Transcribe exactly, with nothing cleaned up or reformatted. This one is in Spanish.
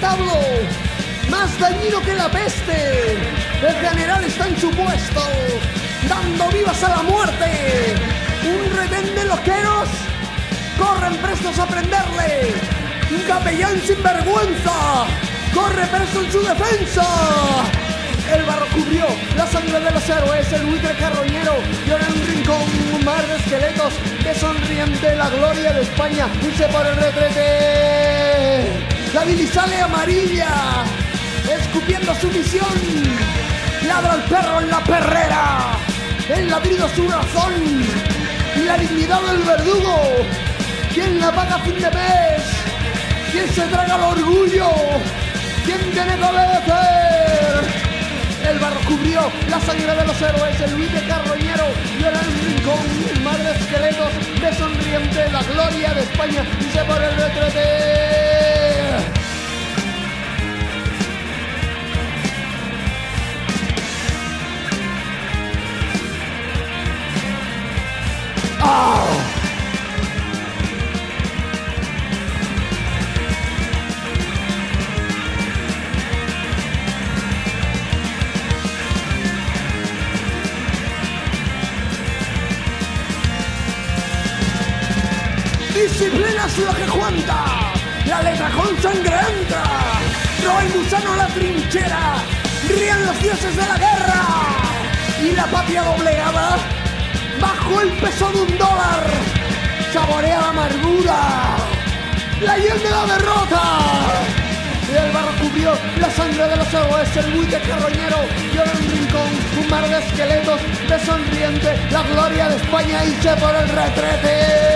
diablo, más dañino que la peste. El general está en su puesto, dando vivas a la muerte. Un retén de loqueros corren prestos a prenderle. Un capellán sin vergüenza corre presto en su defensa. El barro cubrió la sangre de los héroes, el buitre carroñero llora en un rincón, un mar de esqueletos que sonriente la gloria de España dice por el retrete. La bilis sale amarilla, escupiendo su visión, ladra el perro en la perrera, el ladrido su razón y la dignidad del verdugo. ¿Quién la paga a fin de mes? ¿Quién se traga el orgullo? ¿Quién tiene que obedecer? El barro cubrió la sangre de los héroes, el buitre carroñero llora en un rincón, un mar de esqueletos de sonriente la gloria de España dice por el retrete. ¡Ah! Disciplina es lo que cuenta, la letra con sangre entra, roba el gusano a la trinchera, rían los dioses de la guerra y la patria doblegada bajo el peso de un dólar saborea la amargura, la hiel de la derrota. Y el barro cubrió la sangre de los héroes, el buitre carroñero llora en un rincón, un mar de esqueletos de sonriente la gloria de España y se por el retrete.